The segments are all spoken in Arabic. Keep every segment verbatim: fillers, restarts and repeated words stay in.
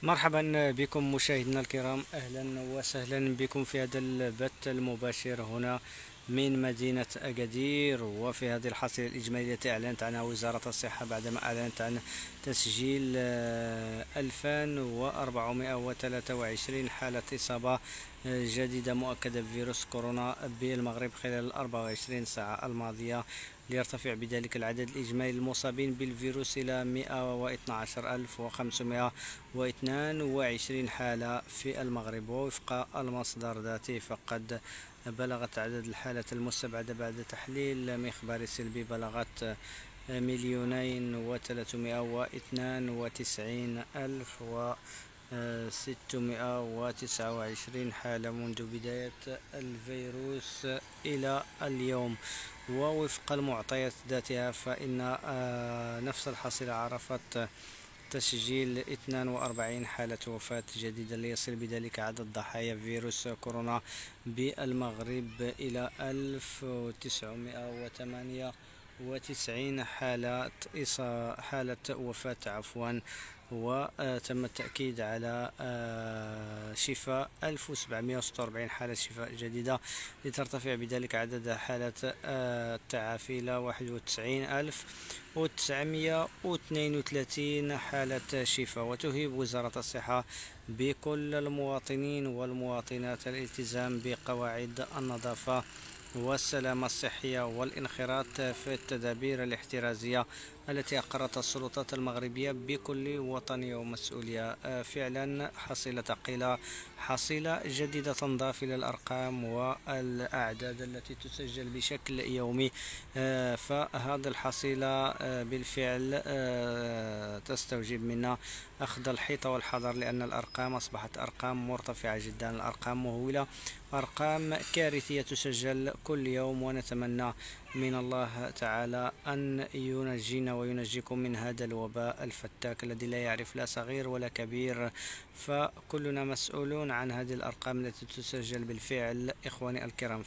مرحبا بكم مشاهدينا الكرام، أهلا وسهلا بكم في هذا البث المباشر هنا من مدينة أكادير. وفي هذه الحصيلة الإجمالية التي أعلنت عنها وزارة الصحة بعدما أعلنت عن تسجيل آه، ألفين وأربعمائة وثلاثة وعشرين حالة إصابة آه، جديدة مؤكدة بفيروس كورونا بالمغرب خلال الأربع وعشرين ساعة الماضية، ليرتفع بذلك العدد الإجمالي للمصابين بالفيروس إلى مئة واثني عشر ألف وخمسمائة واثنان وعشرين حالة في المغرب. ووفق المصدر ذاته فقد بلغت عدد الحالات المستبعدة بعد تحليل مخبري سلبي بلغت مليونين وثلاثمائة واثنان وتسعين ألف وستمائة وتسعة وعشرين حالة منذ بداية الفيروس إلى اليوم. ووفق المعطيات ذاتها فإن آه، نفس الحصيلة عرفت تسجيل اثنين وأربعين حالة وفاة جديدة، ليصل بذلك عدد ضحايا فيروس كورونا بالمغرب إلى ألف وتسعمائة وثمانية وتسعين حالة إصا- حالة وفاة عفوا. وتم التأكيد على آه، شفاء ألف وسبعمائة وستة وأربعين حالة شفاء جديدة، لترتفع بذلك عدد حالات آه، التعافي إلى واحد وتسعين ألف وتسعمائة واثنين وثلاثين حالة شفاء. وتهيب وزارة الصحة بكل المواطنين والمواطنات الالتزام بقواعد النظافة والسلامة الصحية والانخراط في التدابير الاحترازية التي أقرتها السلطات المغربية بكل وطنية ومسؤولية. آه، فعلا حصيلة ثقيلة، حصيلة جديدة تنضاف إلى الأرقام والأعداد التي تسجل بشكل يومي. آه، فهذه الحصيلة آه، بالفعل آه، تستوجب منا أخذ الحيطة والحذر، لأن الأرقام أصبحت أرقام مرتفعة جدا، الأرقام مهولة، أرقام كارثية تسجل كل يوم. ونتمنى من الله تعالى أن ينجينا وينجيكم من هذا الوباء الفتاك الذي لا يعرف لا صغير ولا كبير. فكلنا مسؤولون عن هذه الأرقام التي تسجل بالفعل إخواني الكرام.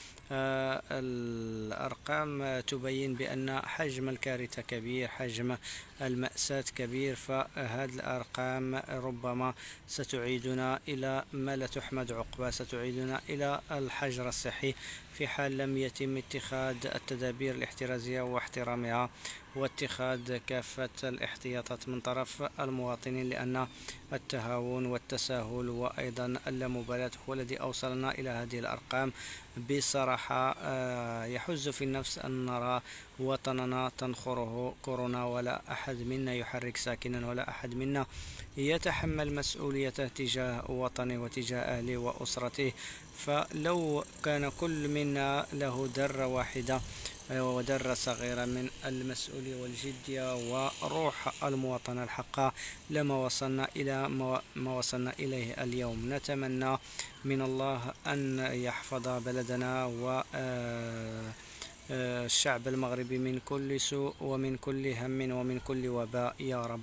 فالأرقام تبين بأن حجم الكارثة كبير، حجم المأساة كبير. فهذه الأرقام ربما ستعيدنا إلى ما لا تحمد عقباه، ستعيدنا إلى الحجر الصحي في حال لم يتم اتخاذ التدابير الاحترازية واحترامها، واتخاذ كافة الاحتياطات من طرف المواطنين، لأن التهاون والتساهل وأيضا اللامبالاة هو الذي أوصلنا إلى هذه الأرقام. بصراحة آه، يحز في النفس أن نرى وطننا تنخره كورونا، ولا أحد منا يحرك ساكنا، ولا أحد منا يتحمل مسؤوليته تجاه وطنه وتجاه أهله وأسرته. فلو كان كل منا له ذرة واحدة وذرة صغيرة من المسؤولية والجدية وروح المواطنة الحقة، لما وصلنا إلى ما وصلنا إليه اليوم. نتمنى من الله أن يحفظ بلدنا و آه، آه، الشعب المغربي من كل سوء ومن كل هم ومن كل وباء يا رب.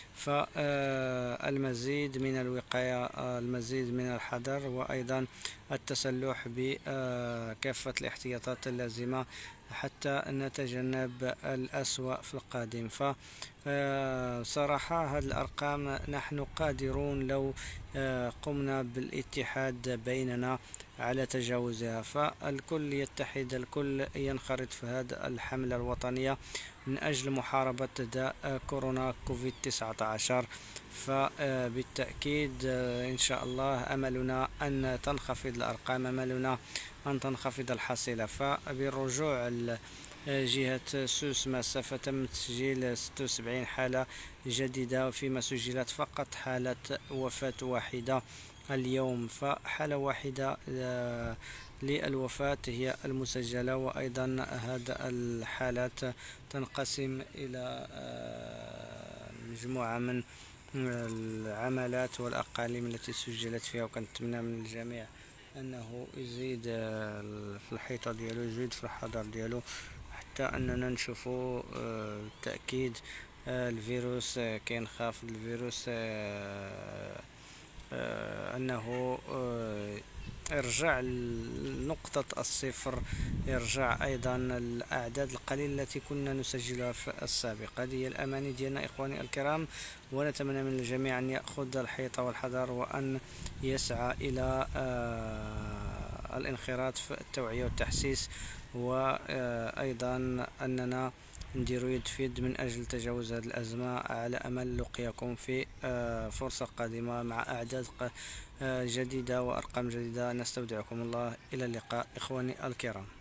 فالمزيد من الوقاية، آه، المزيد من الحذر، وأيضا التسلح بكافة الاحتياطات اللازمة حتى نتجنب الأسوأ في القادم. فصراحة هذه الأرقام نحن قادرون لو آه، قمنا بالاتحاد بيننا على تجاوزها. فالكل يتحد، الكل ينخرط في هذه الحملة الوطنية من أجل محاربة داء كورونا كوفيد تسعة عشر. فبالتأكيد آه، إن شاء الله أملنا أن تنخفض الأرقام، أملنا أن تنخفض الحصيلة. فبالرجوع جهة سوس فتم تسجيل ستة وسبعين حالة جديدة، فيما سجلت فقط حالة وفاة واحدة اليوم. فحالة واحدة آه، للوفاة هي المسجلة. وأيضا هذا الحالات تنقسم إلى آه، مجموعة من العملات والأقاليم التي سجلت فيها. وكنتمنى من الجميع أنه يزيد آه، في الحيطة ديالو، يزيد في الحذر ديالو، حتى أننا نشوفوا آه، بالتأكيد آه، الفيروس آه، كينخاف الفيروس آه، آه، أنه آه، يرجع لنقطة الصفر، يرجع أيضا الأعداد القليلة التي كنا نسجلها في السابق. هذه هي الأماني ديالنا إخواني الكرام، ونتمنى من الجميع أن يأخذ الحيطة والحذر وأن يسعى إلى آه، الانخراط في التوعية والتحسيس، وأيضا أننا نديرو يد في يد من أجل تجاوز هذه الأزمة، على أمل لقياكم في آه، فرصة قادمة مع أعداد ق- آه، جديدة وأرقام جديدة. نستودعكم الله، إلى اللقاء إخواني الكرام.